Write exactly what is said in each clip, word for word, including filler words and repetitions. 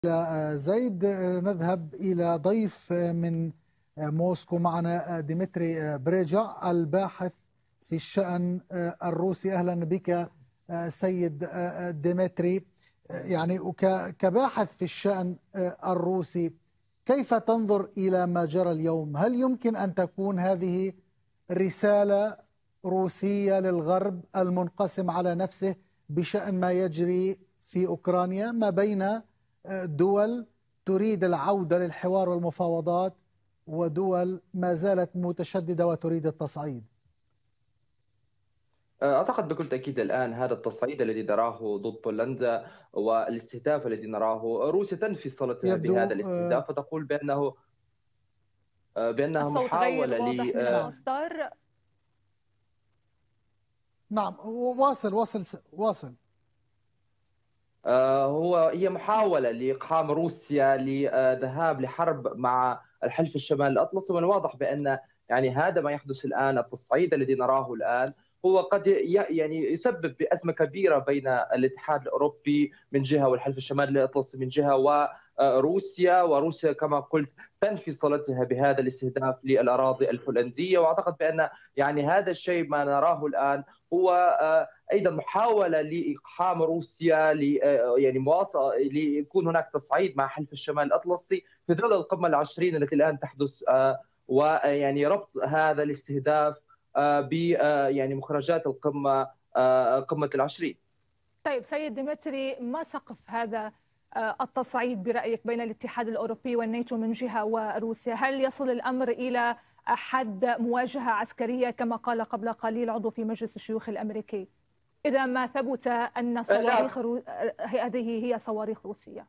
زيد، نذهب إلى ضيف من موسكو. معنا ديمتري بريجع، الباحث في الشأن الروسي. أهلا بك سيد ديمتري. يعني كباحث في الشأن الروسي، كيف تنظر إلى ما جرى اليوم؟ هل يمكن أن تكون هذه رسالة روسية للغرب المنقسم على نفسه بشأن ما يجري في أوكرانيا، ما بين دول تريد العودة للحوار والمفاوضات ودول ما زالت متشددة وتريد التصعيد؟ أعتقد بكل تأكيد الآن هذا التصعيد الذي نراه ضد بولندا والاستهداف الذي نراه، روسيا تنفي صلتها بهذا يبدو الاستهداف وتقول بأنه بأنها الصوت غير محاولة واضح من ل المصدر. نعم، واصل واصل واصل. هو هي محاولة لإقحام روسيا لذهاب لحرب مع الحلف الشمال الأطلسي، ومن الواضح بأن يعني هذا ما يحدث الآن، التصعيد الذي نراه الآن هو قد يعني يسبب بأزمة كبيرة بين الاتحاد الأوروبي من جهة والحلف الشمالي الأطلسي من جهة، وروسيا وروسيا كما قلت تنفي صلتها بهذا الاستهداف للأراضي البولندية. وأعتقد بأن يعني هذا الشيء ما نراه الآن هو ايضا محاوله لاقحام روسيا، ل يعني مواصله ليكون هناك تصعيد مع حلف الشمال الاطلسي في ظل القمه العشرين التي الان تحدث، ويعني ربط هذا الاستهداف ب يعني مخرجات القمه، قمه العشرين. طيب سيد ديمتري، ما سقف هذا التصعيد برأيك بين الاتحاد الأوروبي والناتو من جهة وروسيا؟ هل يصل الأمر إلى حد مواجهة عسكرية كما قال قبل قليل عضو في مجلس الشيوخ الأمريكي، إذا ما ثبت أن صواريخ رو... هذه هي صواريخ روسية؟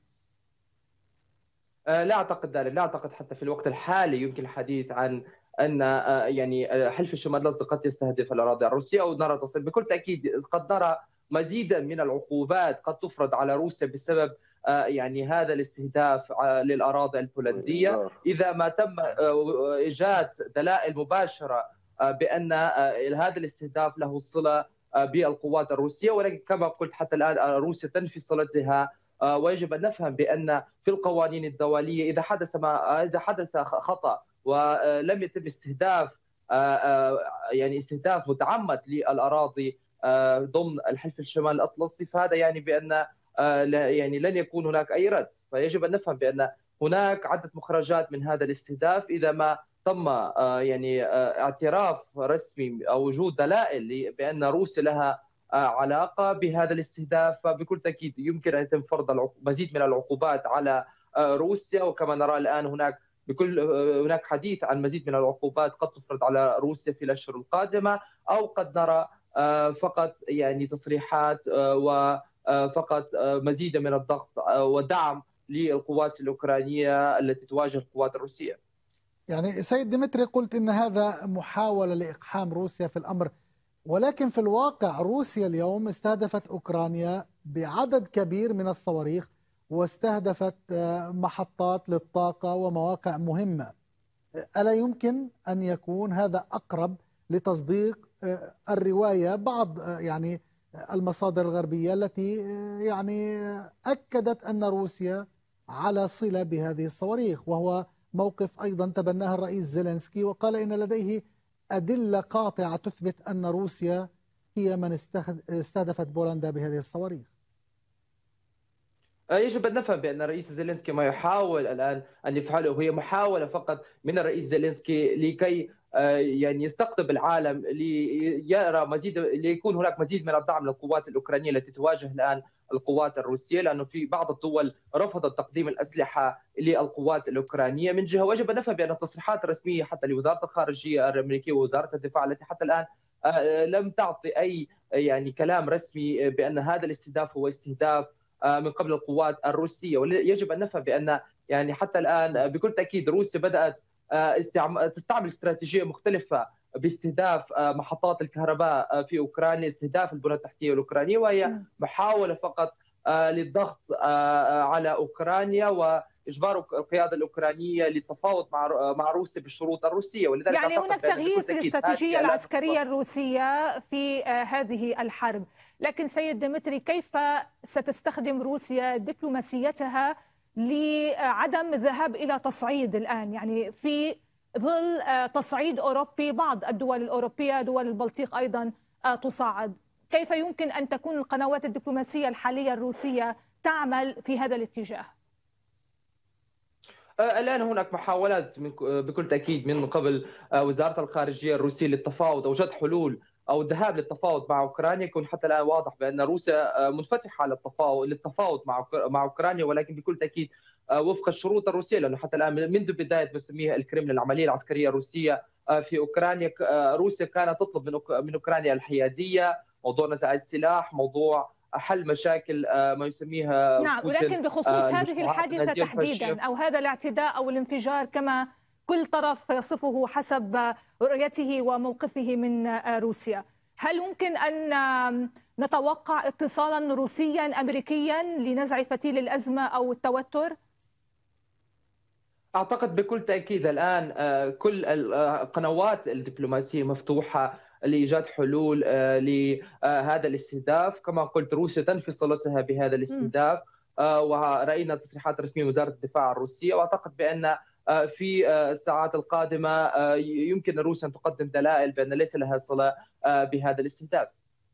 لا أعتقد ذلك، لا أعتقد حتى في الوقت الحالي يمكن الحديث عن أن يعني حلف الشمال الأطلسي قد يستهدف الأراضي الروسية أو نرى تصعيد. بكل تأكيد قد نرى مزيدا من العقوبات قد تفرض على روسيا بسبب يعني هذا الاستهداف للأراضي البولندية، إذا ما تم إيجاد دلائل مباشرة بأن هذا الاستهداف له صلة بالقوات الروسية. ولكن كما قلت حتى الآن روسيا تنفي صلتها، ويجب أن نفهم بأن في القوانين الدولية إذا حدث ما إذا حدث خطأ ولم يتم استهداف يعني استهداف متعمد للأراضي ضمن الحلف الشمال الأطلسي، فهذا يعني بأن يعني لن يكون هناك أي رد. فيجب أن نفهم بأن هناك عدة مخرجات من هذا الاستهداف إذا ما تم يعني اعتراف رسمي أو وجود دلائل بأن روسيا لها علاقة بهذا الاستهداف، فبكل تأكيد يمكن أن يتم فرض مزيد من العقوبات على روسيا. وكما نرى الآن هناك بكل هناك حديث عن مزيد من العقوبات قد تفرض على روسيا في الأشهر القادمة، أو قد نرى فقط يعني تصريحات وفقط مزيد من الضغط ودعم للقوات الأوكرانية التي تواجه القوات الروسية. يعني سيد ديمتري، قلت إن هذا محاولة لإقحام روسيا في الأمر، ولكن في الواقع روسيا اليوم استهدفت أوكرانيا بعدد كبير من الصواريخ، واستهدفت محطات للطاقة ومواقع مهمة. ألا يمكن أن يكون هذا أقرب لتصديق الرواية بعض يعني المصادر الغربية التي يعني أكدت أن روسيا على صلة بهذه الصواريخ، وهو موقف أيضا تبناه الرئيس زيلينسكي وقال إن لديه أدلة قاطعة تثبت أن روسيا هي من استهدفت بولندا بهذه الصواريخ؟ يجب أن نفهم بأن الرئيس زيلينسكي ما يحاول الآن أن يفعله هي محاولة فقط من الرئيس زيلينسكي لكي يعني يستقطب العالم ليرى مزيد، ليكون هناك مزيد من الدعم للقوات الأوكرانية التي تواجه الآن القوات الروسية، لأنه في بعض الدول رفضت تقديم الأسلحة للقوات الأوكرانية من جهة. ويجب أن نفهم بأن التصريحات الرسمية حتى لوزارة الخارجية الأمريكية ووزارة الدفاع التي حتى الآن لم تعطي أي يعني كلام رسمي بأن هذا الاستهداف هو استهداف من قبل القوات الروسية. ويجب أن نفهم بأن يعني حتى الآن بكل تأكيد روسيا بدأت تستعمل استراتيجية مختلفة باستهداف محطات الكهرباء في أوكرانيا، استهداف البنى التحتية الأوكرانية، وهي محاولة فقط للضغط على أوكرانيا وإجبار القيادة الأوكرانية للتفاوض مع مع روسيا بالشروط الروسية. ولذلك يعني هناك تغيير في الاستراتيجية العسكرية الروسية في هذه الحرب. لكن سيد ديمتري، كيف ستستخدم روسيا دبلوماسيتها لعدم الذهاب إلى تصعيد الآن، يعني في ظل تصعيد أوروبي بعض الدول الأوروبية دول البلطيق أيضا تصعد؟ كيف يمكن أن تكون القنوات الدبلوماسية الحالية الروسية تعمل في هذا الاتجاه؟ الآن هناك محاولات بكل تأكيد من قبل وزارة الخارجية الروسية للتفاوض أو وجد حلول أو الذهاب للتفاوض مع أوكرانيا. يكون حتى الآن واضح بأن روسيا منفتحة للتفاوض للتفاوض مع مع أوكرانيا، ولكن بكل تأكيد وفق الشروط الروسية، لأنه حتى الآن منذ بداية ما يسميها الكرملين العملية العسكرية الروسية في أوكرانيا، روسيا كانت تطلب من أوكرانيا الحيادية، موضوع نزاع السلاح، موضوع حل مشاكل ما يسميها نعم، ولكن بخصوص هذه الحادثة تحديدا أو هذا الاعتداء أو الانفجار كما كل طرف يصفه حسب رؤيته وموقفه من روسيا، هل يمكن أن نتوقع اتصالا روسيا أمريكيا لنزع فتيل الأزمة أو التوتر؟ أعتقد بكل تأكيد الآن كل القنوات الدبلوماسية مفتوحة لإيجاد حلول لهذا الاستهداف. كما قلت روسيا تنفي صلتها بهذا الاستهداف، ورأينا تصريحات رسمية من وزارة الدفاع الروسية، وأعتقد بأن في الساعات القادمة يمكن روسيا أن تقدم دلائل بأن ليس لها صلة بهذا الاستهداف.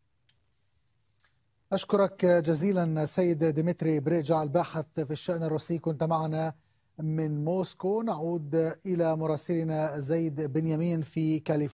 أشكرك جزيلا سيد ديمتري بريجا الباحث في الشأن الروسي، كنت معنا من موسكو. نعود إلى مراسلنا زيد بنيامين في كاليفورنيا.